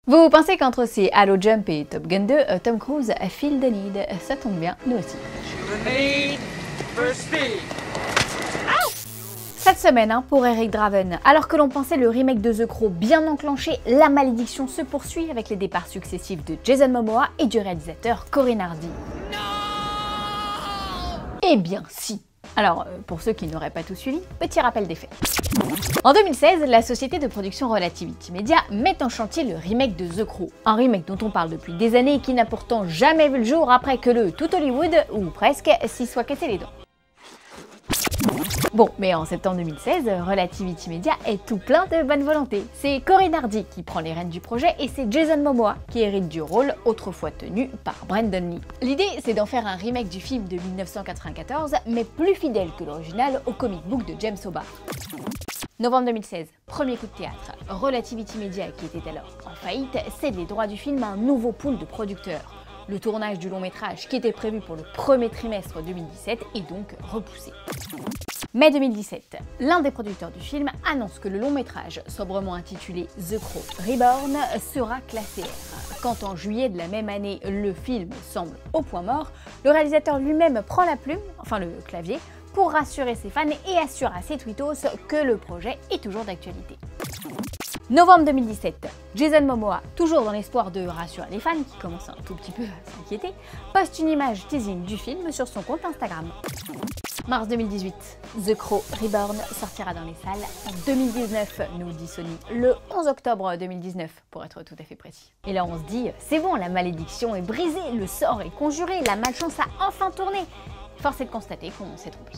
Vous pensez qu'entre ces Halo Jump et Top Gun 2, Tom Cruise file the lead? Ça tombe bien, nous aussi. Cette semaine, pour Eric Draven, alors que l'on pensait le remake de The Crow bien enclenché, la malédiction se poursuit avec les départs successifs de Jason Momoa et du réalisateur Corinne Hardy. Eh bien si. Alors, pour ceux qui n'auraient pas tout suivi, petit rappel des faits. En 2016, la société de production Relativity Media met en chantier le remake de The Crow. Un remake dont on parle depuis des années et qui n'a pourtant jamais vu le jour après que le tout Hollywood, ou presque, s'y soit cassé les dents. Bon, mais en septembre 2016, Relativity Media est tout plein de bonne volonté. C'est Corinne Hardy qui prend les rênes du projet et c'est Jason Momoa qui hérite du rôle autrefois tenu par Brandon Lee. L'idée, c'est d'en faire un remake du film de 1994, mais plus fidèle que l'original au comic book de James O'Barr. Novembre 2016, premier coup de théâtre. Relativity Media, qui était alors en faillite, cède les droits du film à un nouveau pool de producteurs. Le tournage du long métrage, qui était prévu pour le premier trimestre 2017, est donc repoussé. Mai 2017, l'un des producteurs du film annonce que le long métrage, sobrement intitulé The Crow Reborn, sera classé R. Quand en juillet de la même année, le film semble au point mort, le réalisateur lui-même prend la plume, enfin le clavier, pour rassurer ses fans et assure à ses tweetos que le projet est toujours d'actualité. Novembre 2017, Jason Momoa, toujours dans l'espoir de rassurer les fans qui commencent un tout petit peu à s'inquiéter, poste une image teasing du film sur son compte Instagram. Mars 2018, The Crow Reborn sortira dans les salles en 2019, nous dit Sony, le 11 octobre 2019 pour être tout à fait précis. Et là on se dit, c'est bon, la malédiction est brisée, le sort est conjuré, la malchance a enfin tourné. Force est de constater qu'on s'est trompé.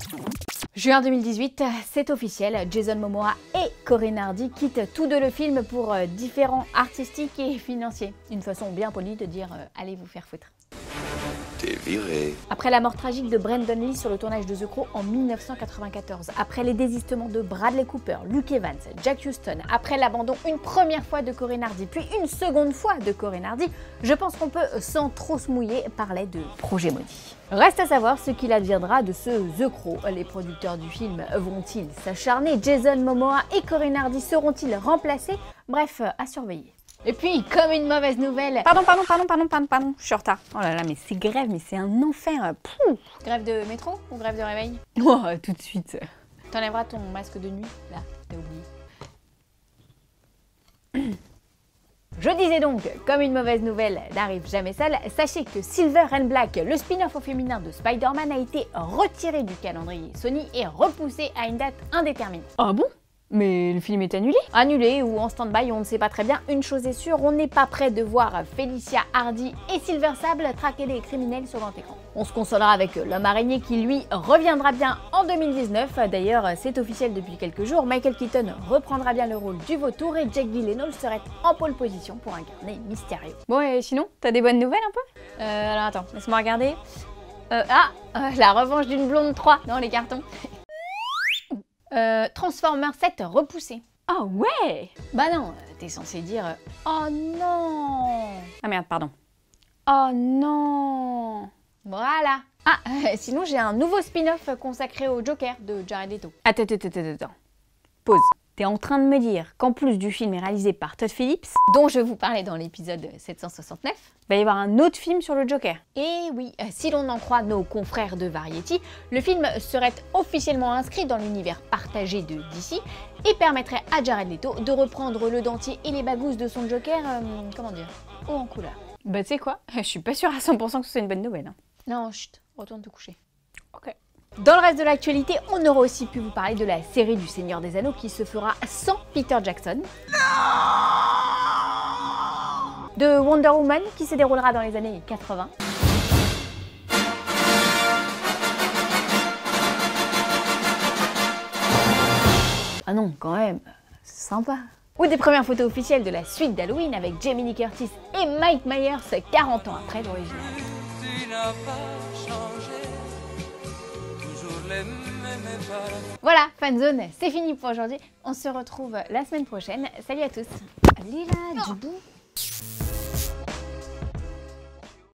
Juin 2018, c'est officiel, Jason Momoa et Corinne Hardy quittent tous deux le film pour différents artistiques et financiers. Une façon bien polie de dire allez vous faire foutre. T'es viré. Après la mort tragique de Brandon Lee sur le tournage de The Crow en 1994, après les désistements de Bradley Cooper, Luke Evans, Jack Huston, après l'abandon une première fois de Corinne Hardy, puis une seconde fois de Corinne Hardy, je pense qu'on peut, sans trop se mouiller, parler de projet maudit. Reste à savoir ce qu'il adviendra de ce The Crow. Les producteurs du film vont-ils s'acharner? Jason Momoa et Corinne Hardy seront-ils remplacés? Bref, à surveiller. Et puis, comme une mauvaise nouvelle... Pardon, je suis en retard. Oh là là, mais c'est grève, mais c'est un enfer. Pouh. Grève de métro ou grève de réveil? Oh, tout de suite. T'enlèveras ton masque de nuit, là, t'as oublié. Je disais donc, comme une mauvaise nouvelle n'arrive jamais seule, sachez que Silver and Black, le spin-off au féminin de Spider-Man, a été retiré du calendrier Sony et repoussé à une date indéterminée. Ah bon? Mais le film est annulé? Annulé ou en stand-by, on ne sait pas très bien. Une chose est sûre, on n'est pas prêt de voir Felicia Hardy et Silver Sable traquer des criminels sur grand écran. On se consolera avec l'homme araignée qui, lui, reviendra bien en 2019. D'ailleurs, c'est officiel depuis quelques jours, Michael Keaton reprendra bien le rôle du vautour et Jake Gyllenhaal serait en pole position pour incarner Mysterio. Bon, et sinon, t'as des bonnes nouvelles un peu? Alors attends, laisse-moi regarder. La revanche d'une blonde 3 dans les cartons. Transformers 7 repoussé. Ah ouais? Bah non, t'es censé dire oh non. Ah merde, pardon. Oh non. Voilà. Ah, sinon j'ai un nouveau spin-off consacré au Joker de Jared Leto. Attends. Pause. T'es en train de me dire qu'en plus du film est réalisé par Todd Phillips, dont je vous parlais dans l'épisode 769, va y avoir un autre film sur le Joker. Et oui, si l'on en croit nos confrères de Variety, le film serait officiellement inscrit dans l'univers partagé de DC et permettrait à Jared Leto de reprendre le dentier et les bagousses de son Joker, comment dire, haut en couleur. Bah tu sais quoi, je suis pas sûre à 100% que ce soit une bonne nouvelle. Hein. Non, chut, retourne te coucher. Ok. Dans le reste de l'actualité, on aura aussi pu vous parler de la série du Seigneur des Anneaux qui se fera sans Peter Jackson. De Wonder Woman qui se déroulera dans les années 80. Ah non, quand même, c'est sympa. Ou des premières photos officielles de la suite d'Halloween avec Jamie Lee Curtis et Mike Myers 40 ans après l'original. Voilà, Fanzone, c'est fini pour aujourd'hui. On se retrouve la semaine prochaine. Salut à tous. Lila, du bout.